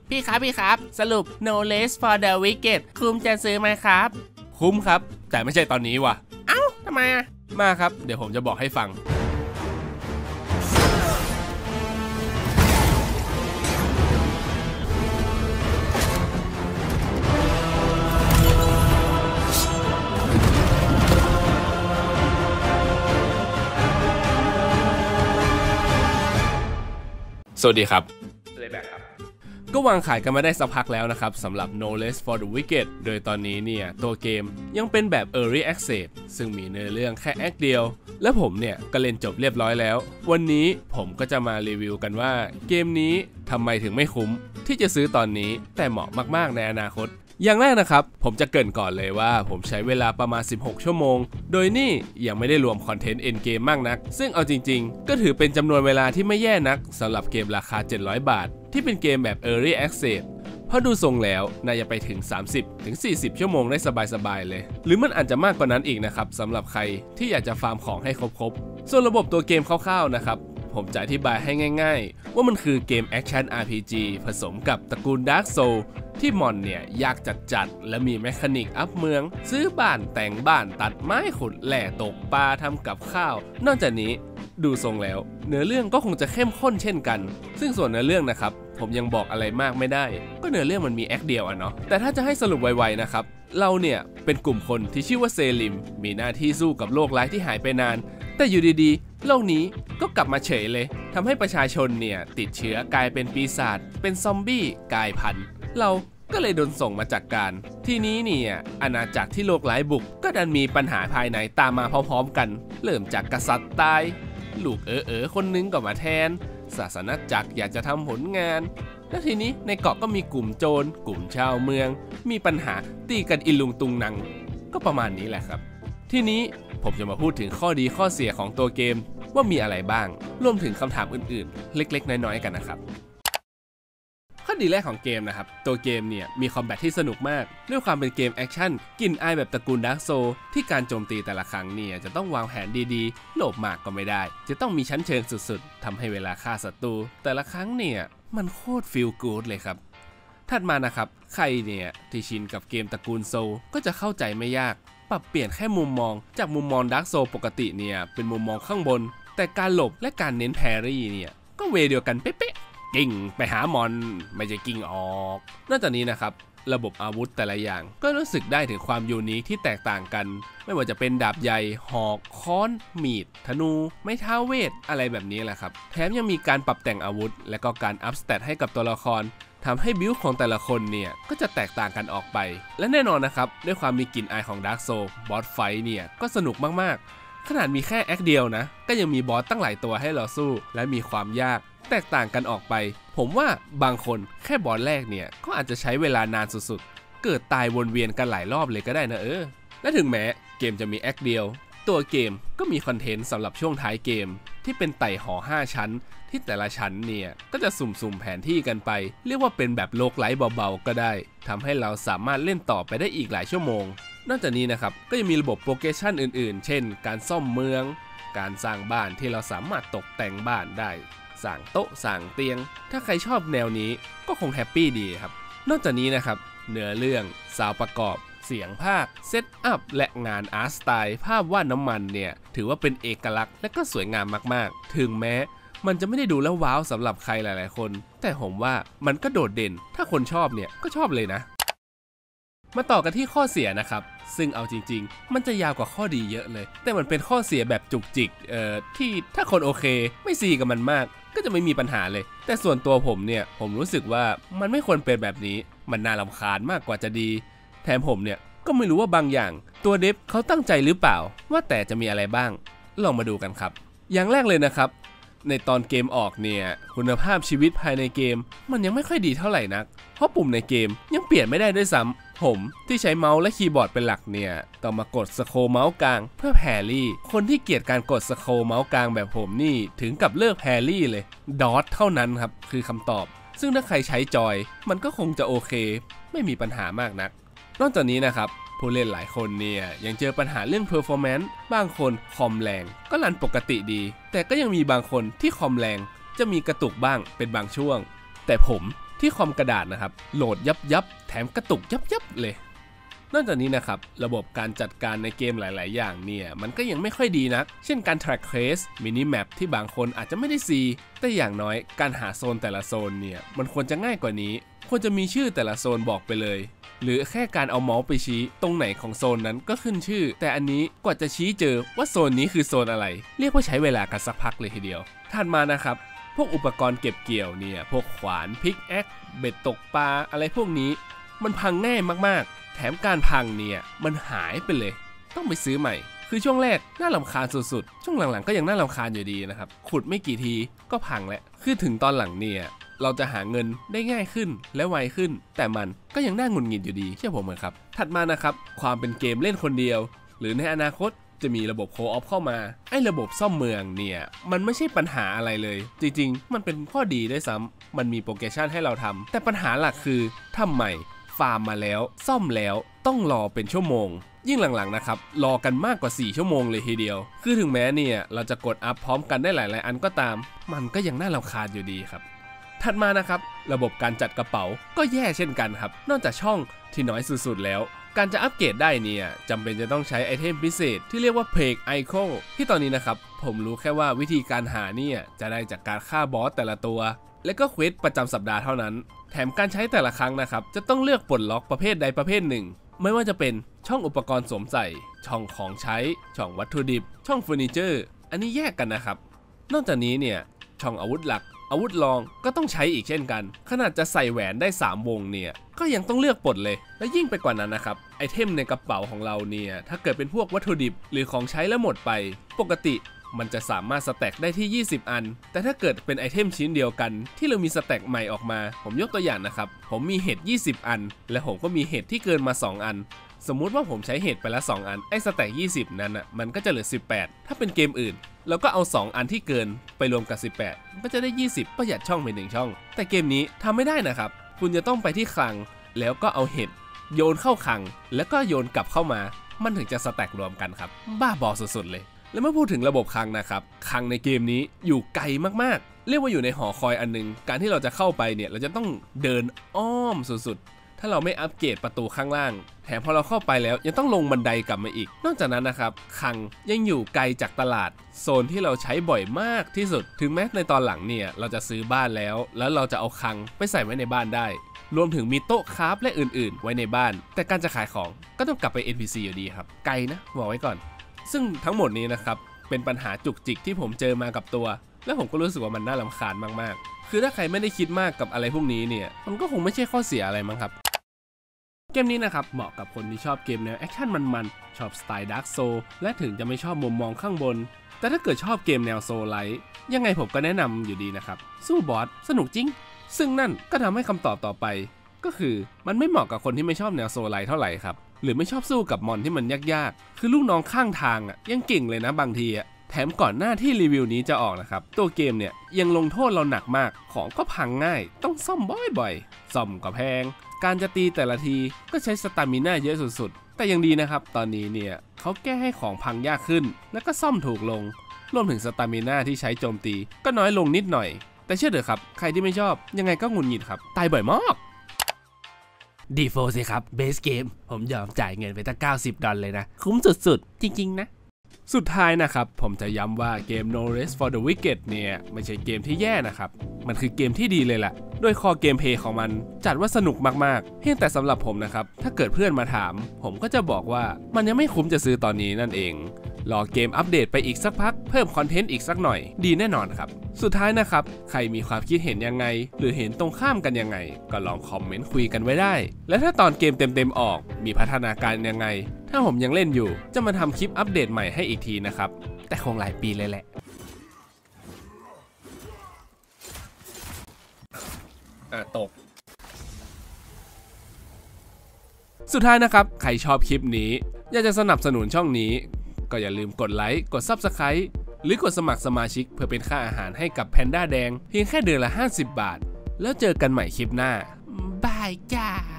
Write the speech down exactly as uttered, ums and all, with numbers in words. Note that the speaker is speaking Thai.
พี่ครับพี่ครับสรุป No Rest for the Wicked คุ้มจะซื้อไหมครับคุ้มครับแต่ไม่ใช่ตอนนี้ว่ะเอ้าทำไมอ่ะมาครับเดี๋ยวผมจะบอกให้ฟังสวัสดีครับเลยแบกครับก็วางขายกันมาได้สักพักแล้วนะครับสำหรับ No Rest for the Wicked โดยตอนนี้เนี่ยตัวเกมยังเป็นแบบ Early Access ซึ่งมีเนื้อเรื่องแค่แอคเดียวและผมเนี่ยก็เล่นจบเรียบร้อยแล้ววันนี้ผมก็จะมารีวิวกันว่าเกมนี้ทำไมถึงไม่คุ้มที่จะซื้อตอนนี้แต่เหมาะมากๆในอนาคตอย่างแรกนะครับผมจะเกริ่นก่อนเลยว่าผมใช้เวลาประมาณสิบหกชั่วโมงโดยนี่ยังไม่ได้รวมคอนเทนต์เอ็นเกมมากนักซึ่งเอาจริงๆก็ถือเป็นจำนวนเวลาที่ไม่แย่นักสำหรับเกมราคาเจ็ดร้อยบาทที่เป็นเกมแบบ Early Access เพราะดูทรงแล้วน่าจะไปถึง สามสิบถึงสี่สิบ ชั่วโมงได้สบายๆเลยหรือมันอาจจะมากกว่านั้นอีกนะครับสำหรับใครที่อยากจะฟาร์มของให้ครบๆส่วนระบบตัวเกมคร่าวๆนะครับผมจะอธิบายให้ง่ายๆว่ามันคือเกมแอคชั่น อาร์ พี จี ผสมกับตระกูล Dark Souls ที่มอนเนี่ยยากจัดๆและมีแมคานิกอัพเมืองซื้อบ้านแต่งบ้านตัดไม้ขุดแหล่ตกปลาทำกับข้าวนอกจากนี้ดูทรงแล้วเนื้อเรื่องก็คงจะเข้มข้นเช่นกันซึ่งส่วนเนื้อเรื่องนะครับผมยังบอกอะไรมากไม่ได้ก็เนื้อเรื่องมันมีแอคเดียวอะเนาะแต่ถ้าจะให้สรุปไวๆนะครับเราเนี่ยเป็นกลุ่มคนที่ชื่อว่าเซลิมมีหน้าที่สู้กับโรคร้ายที่หายไปนานแต่อยู่ดีๆโลกนี้ก็กลับมาเฉยเลยทำให้ประชาชนเนี่ยติดเชื้อกลายเป็นปีศาจเป็นซอมบี้กลายพันธุ์เราก็เลยโดนส่งมาจัดการทีนี้เนี่ยอาณาจักรที่โรคร้ายบุกก็ดันมีปัญหาภายในตามมาพร้อมๆกันเริ่มจากกษัตริย์ตายลูกเอ๋อๆคนนึงก็มาแทนศาสนจักรอยากจะทำผลงานแล้วทีนี้ในเกาะก็มีกลุ่มโจรกลุ่มชาวเมืองมีปัญหาตีกันอิลุงตุงนังก็ประมาณนี้แหละครับทีนี้ผมจะมาพูดถึงข้อดีข้อเสียของตัวเกมว่ามีอะไรบ้างรวมถึงคำถามอื่นๆเล็กๆน้อยๆกันนะครับข้อดีแรกของเกมนะครับตัวเกมเนี่ยมีคอมแบทที่สนุกมากด้วยความเป็นเกมแอคชั่นกลิ่นอายแบบตระกูล Dark Souls ที่การโจมตีแต่ละครั้งเนี่ยจะต้องวางแผนดีๆโลภมากก็ไม่ได้จะต้องมีชั้นเชิงสุดๆทำให้เวลาฆ่าศัตรูแต่ละครั้งเนี่ยมันโคตรฟีลกู๊ดเลยครับถัดมานะครับใครเนี่ยที่ชินกับเกมตระกูลโซลก็จะเข้าใจไม่ยากปรับเปลี่ยนแค่มุมมองจากมุมมอง Dark Souls ปกติเนี่ยเป็นมุมมองข้างบนแต่การหลบและการเน้นแพรี่เนี่ยก็เวเดียวกันเป๊ะๆกิ่งไปหามอนไม่ใช่กิ่งออกนอกจากนี้นะครับระบบอาวุธแต่ละอย่างก็รู้สึกได้ถึงความยูนิคที่แตกต่างกันไม่ว่าจะเป็นดาบใหญ่หอกค้อนมีดธนูไม้เท้าเวทอะไรแบบนี้แหละครับแถมยังมีการปรับแต่งอาวุธและก็การอัพสเตตให้กับตัวละครทำให้บิลด์ของแต่ละคนเนี่ยก็จะแตกต่างกันออกไปและแน่นอนนะครับด้วยความมีกลิ่นอายของ Dark Souls บอสไฟท์เนี่ยก็สนุกมากๆขนาดมีแค่แอคเดียวนะก็ยังมีบอสตั้งหลายตัวให้เราสู้และมีความยากแตกต่างกันออกไปผมว่าบางคนแค่บอสแรกเนี่ยก็อาจจะใช้เวลานานสุดๆเกิดตายวนเวียนกันหลายรอบเลยก็ได้นะเออและถึงแม้เกมจะมีแอคเดียวตัวเกมก็มีคอนเทนต์สำหรับช่วงท้ายเกมที่เป็นไต่หอห้าชั้นที่แต่ละชั้นเนี่ยก็จะสุ่มๆแผนที่กันไปเรียกว่าเป็นแบบโลกไลท์เบาๆก็ได้ทำให้เราสามารถเล่นต่อไปได้อีกหลายชั่วโมงนอกจากนี้นะครับก็ยังมีระบบโปรเกรสชั่นอื่นๆเช่นการซ่อมเมืองการสร้างบ้านที่เราสามารถตกแต่งบ้านได้สร้างโต๊ะสร้างเตียงถ้าใครชอบแนวนี้ก็คงแฮปปี้ดีครับนอกจากนี้นะครับเนื้อเรื่องซาวด์ประกอบเสียงภาคเซตอัพและงานอาร์ตสไตล์ภาพวาดน้ำมันเนี่ยถือว่าเป็นเอกลักษณ์และก็สวยงามมากๆถึงแม้มันจะไม่ได้ดูแล้วว้าวสำหรับใครหลายๆคนแต่ผมว่ามันก็โดดเด่นถ้าคนชอบเนี่ยก็ชอบเลยนะมาต่อกันที่ข้อเสียนะครับซึ่งเอาจริงๆมันจะยาวกว่าข้อดีเยอะเลยแต่มันเป็นข้อเสียแบบจุกจิกเอ่อที่ถ้าคนโอเคไม่ซีกับมันมากก็จะไม่มีปัญหาเลยแต่ส่วนตัวผมเนี่ยผมรู้สึกว่ามันไม่ควรเป็นแบบนี้มันน่ารำคาญมากกว่าจะดีแถมผมเนี่ยก็ไม่รู้ว่าบางอย่างตัวเดฟเขาตั้งใจหรือเปล่าว่าแต่จะมีอะไรบ้างลองมาดูกันครับอย่างแรกเลยนะครับในตอนเกมออกเนี่ยคุณภาพชีวิตภายในเกมมันยังไม่ค่อยดีเท่าไหร่นักเพราะปุ่มในเกมยังเปลี่ยนไม่ได้ด้วยซ้ำผมที่ใช้เมาส์และคีย์บอร์ดเป็นหลักเนี่ยต้องมากดสโครลเมาส์กลางเพื่อแพรี่คนที่เกลียดการกดสโครลเมาส์กลางแบบผมนี่ถึงกับเลิกแพรี่เลยดอทเท่านั้นครับคือคำตอบซึ่งถ้าใครใช้จอยมันก็คงจะโอเคไม่มีปัญหามากนักนอกจากนี้นะครับผู้เล่นหลายคนเนี่ยยังเจอปัญหาเรื่อง performance บางคนคอมแรงก็รันปกติดีแต่ก็ยังมีบางคนที่คอมแรงจะมีกระตุกบ้างเป็นบางช่วงแต่ผมที่คอมกระดาษนะครับโหลดยับยับแถมกระตุกยับยับเลยนอกจากนี้นะครับระบบการจัดการในเกมหลายๆอย่างเนี่ยมันก็ยังไม่ค่อยดีนักเช่นการ track trace mini map ที่บางคนอาจจะไม่ได้ซีแต่อย่างน้อยการหาโซนแต่ละโซนเนี่ยมันควรจะง่ายกว่านี้ควรจะมีชื่อแต่ละโซนบอกไปเลยหรือแค่การเอาเมาส์ไปชี้ตรงไหนของโซนนั้นก็ขึ้นชื่อแต่อันนี้กว่าจะชี้เจอว่าโซนนี้คือโซนอะไรเรียกว่าใช้เวลากันสักพักเลยทีเดียวถัดมานะครับพวกอุปกรณ์เก็บเกี่ยวเนี่ยพวกขวานพิกแอคเบ็ดตกปลาอะไรพวกนี้มันพังง่ายมากๆแถมการพังเนี่ยมันหายไปเลยต้องไปซื้อใหม่คือช่วงแรกน่ารำคาญสุดๆช่วงหลังๆก็ยังน่ารำคาญอยู่ดีนะครับขุดไม่กี่ทีก็พังแล้วคือถึงตอนหลังเนี่ยเราจะหาเงินได้ง่ายขึ้นและไวขึ้นแต่มันก็ยังน่าหงุดหงิดอยู่ดีเชื่อผมเหรอครับถัดมานะครับความเป็นเกมเล่นคนเดียวหรือในอนาคตจะมีระบบโคออฟเข้ามาไอ้ระบบซ่อมเมืองเนี่ยมันไม่ใช่ปัญหาอะไรเลยจริงๆมันเป็นข้อดีด้วยซ้ำมันมีโปรเกรสชันให้เราทำแต่ปัญหาหลักคือทำไมฟาร์มมาแล้วซ่อมแล้วต้องรอเป็นชั่วโมงยิ่งหลังๆนะครับรอกันมากกว่าสี่ชั่วโมงเลยทีเดียวคือถึงแม้เนี่ยเราจะกดอัพพร้อมกันได้หลายๆอันก็ตามมันก็ยังน่ารำคาญอยู่ดีครับถัดมานะครับระบบการจัดกระเป๋าก็แย่เช่นกันครับนอกจากช่องที่น้อยสุดๆแล้วการจะอัปเกรดได้เนี่ยจำเป็นจะต้องใช้ไอเทมพิเศษที่เรียกว่าเพกไอโคที่ตอนนี้นะครับผมรู้แค่ว่าวิธีการหาเนี่ยจะได้จากการฆ่าบอสแต่ละตัวและก็เควสประจำสัปดาห์เท่านั้นแถมการใช้แต่ละครั้งนะครับจะต้องเลือกปลดล็อกประเภทใดประเภทหนึ่งไม่ว่าจะเป็นช่องอุปกรณ์สวมใส่ช่องของใช้ช่องวัตถุดิบช่องเฟอร์นิเจอร์อันนี้แยกกันนะครับนอกจากนี้เนี่ยช่องอาวุธหลักอาวุธรองก็ต้องใช้อีกเช่นกันขนาดจะใส่แหวนได้สามวงเนี่ยก็ยังต้องเลือกปลดเลยและยิ่งไปกว่านั้นนะครับไอเทมในกระเป๋าของเราเนี่ยถ้าเกิดเป็นพวกวัตถุดิบหรือของใช้แล้วหมดไปปกติมันจะสามารถสแต็กได้ที่ยี่สิบอันแต่ถ้าเกิดเป็นไอเทมชิ้นเดียวกันที่เรามีสแต็กใหม่ออกมาผมยกตัวอย่างนะครับผมมีเห็ดยี่สิบอันและผมก็มีเห็ดที่เกินมาสองอันสมมุติว่าผมใช้เห็ดไปละสองอันไอ้สแต็กยี่สิบนั้นอ่ะมันก็จะเหลือสิบแปดถ้าเป็นเกมอื่นเราก็เอาสองอันที่เกินไปรวมกับสิบแปดก็จะได้ยี่สิบประหยัดช่องไปหนึ่งช่องแต่เกมนี้ทำไม่ได้นะครับคุณจะต้องไปที่คลังแล้วก็เอาเห็ดโยนเข้าคลังแล้วก็โยนกลับเข้ามามันถึงจะสแต็กรวมกันครับบ้าบอสุดๆเลยแล้วเมื่อพูดถึงระบบคลังนะครับคลังในเกมนี้อยู่ไกลมากๆเรียกว่าอยู่ในหอคอยอันนึงการที่เราจะเข้าไปเนี่ยเราจะต้องเดินอ้อมสุดๆถ้าเราไม่อัปเกรดประตูข้างล่างแถมพอเราเข้าไปแล้วยังต้องลงบันไดกลับมาอีกนอกจากนั้นนะครับคลังยังอยู่ไกลจากตลาดโซนที่เราใช้บ่อยมากที่สุดถึงแม้ในตอนหลังเนี่ยเราจะซื้อบ้านแล้วแล้วเราจะเอาคลังไปใส่ไว้ในบ้านได้รวมถึงมีโต๊ะคราฟและอื่นๆไว้ในบ้านแต่การจะขายของก็ต้องกลับไป เอ็น พี ซี อยู่ดีครับไกลนะบอกไว้ก่อนซึ่งทั้งหมดนี้นะครับเป็นปัญหาจุกจิกที่ผมเจอมากับตัวและผมก็รู้สึกว่ามันน่ารำคาญมากๆคือถ้าใครไม่ได้คิดมากกับอะไรพวกนี้เนี่ยมันก็คงไม่ใช่ข้อเสียอะไรมั้งครับเกมนี้นะครับเหมาะกับคนที่ชอบเกมแนวแอคชั่นมันๆชอบสไตล์ดาร์กโซลและถึงจะไม่ชอบมุมมองข้างบนแต่ถ้าเกิดชอบเกมแนวโซลไลท์ยังไงผมก็แนะนำอยู่ดีนะครับสู้บอสสนุกจริงซึ่งนั่นก็ทำให้คำตอบต่อไปก็คือมันไม่เหมาะกับคนที่ไม่ชอบแนวโซลไลท์เท่าไหร่ครับหรือไม่ชอบสู้กับมอนที่มันยากๆคือลูกน้องข้างทางอ่ะยังเก่งเลยนะบางทีอ่ะแถมก่อนหน้าที่รีวิวนี้จะออกนะครับตัวเกมเนี่ยยังลงโทษเราหนักมากของก็พังง่ายต้องซ่อมบ่อยๆซ่อมก็แพงการจะตีแต่ละทีก็ใช้สตามิน่าเยอะสุดๆแต่ยังดีนะครับตอนนี้เนี่ยเขาแก้ให้ของพังยากขึ้นแล้วก็ซ่อมถูกลงรวมถึงสตามิน่าที่ใช้โจมตีก็น้อยลงนิดหน่อยแต่เชื่อเถอะครับใครที่ไม่ชอบยังไงก็หงุดหงิดครับตายบ่อยมากดีโฟสิครับเบสเกมผมยอมจ่ายเงินไปตั้งเก้าสิบดอลลาร์เลยนะคุ้มสุดๆจริงๆนะสุดท้ายนะครับผมจะย้ำว่าเกม No Rest for the Wicked เนี่ยไม่ใช่เกมที่แย่นะครับมันคือเกมที่ดีเลยแหละด้วยคอเกมเพลย์ของมันจัดว่าสนุกมากๆเพียงแต่สำหรับผมนะครับถ้าเกิดเพื่อนมาถามผมก็จะบอกว่ามันยังไม่คุ้มจะซื้อตอนนี้นั่นเองรอเกมอัปเดตไปอีกสักพักเพิ่มคอนเทนต์อีกสักหน่อยดีแน่นอนครับสุดท้ายนะครับใครมีความคิดเห็นยังไงหรือเห็นตรงข้ามกันยังไงก็ลองคอมเมนต์คุยกันไว้ได้และถ้าตอนเกมเต็มๆออกมีพัฒนาการยังไงถ้าผมยังเล่นอยู่จะมาทำคลิปอัปเดตใหม่ให้อีกทีนะครับแต่คงหลายปีเลยแหละอ่ะตกสุดท้ายนะครับใครชอบคลิปนี้อยากจะสนับสนุนช่องนี้ก็อย่าลืมกดไลค์กด ซับสไครบ์ หรือกดสมัครสมาชิกเพื่อเป็นค่าอาหารให้กับแพนด้าแดงเพียงแค่เดือนละห้าสิบบาทแล้วเจอกันใหม่คลิปหน้าบายจ้า